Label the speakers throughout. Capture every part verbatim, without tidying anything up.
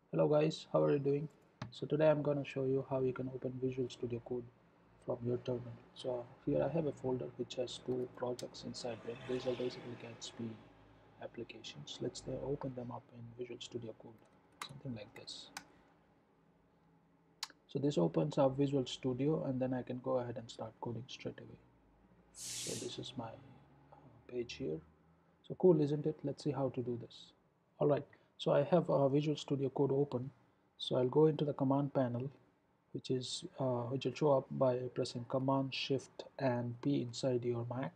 Speaker 1: Hello guys, how are you doing? So today I'm going to show you how you can open Visual Studio Code from your terminal. So here I have a folder which has two projects inside them. These are basically Gatsby applications. Let's uh, open them up in Visual Studio Code, something like this. So this opens up Visual Studio and then I can go ahead and start coding straight away. So this is my uh, page here. So cool, isn't it? Let's see how to do this. Alright, so I have uh, Visual Studio Code open. So I'll go into the command panel, which is uh, which will show up by pressing Command Shift and P inside your Mac.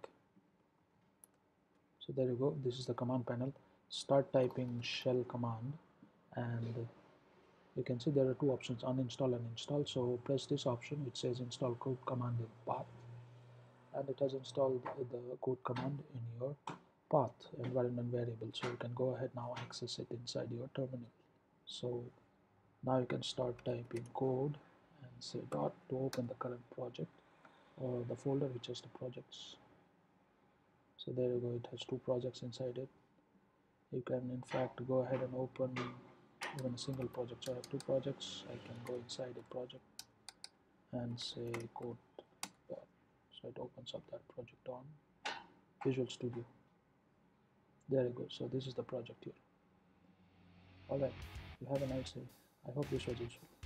Speaker 1: So there you go. This is the command panel. Start typing shell command, and you can see there are two options: uninstall and install. So press this option which says install code command in path, and it has installed the code command in your path environment variable. So you can go ahead now access it inside your terminal. So now you can start typing code and say dot to open the current project or the folder which has the projects. So there you go, it has two projects inside it. You can in fact go ahead and open even a single project. So I have two projects. I can go inside a project and say code dot. So it opens up that project on Visual Studio. There you go. So this is the project here. Alright, you have a nice day. I hope this was useful.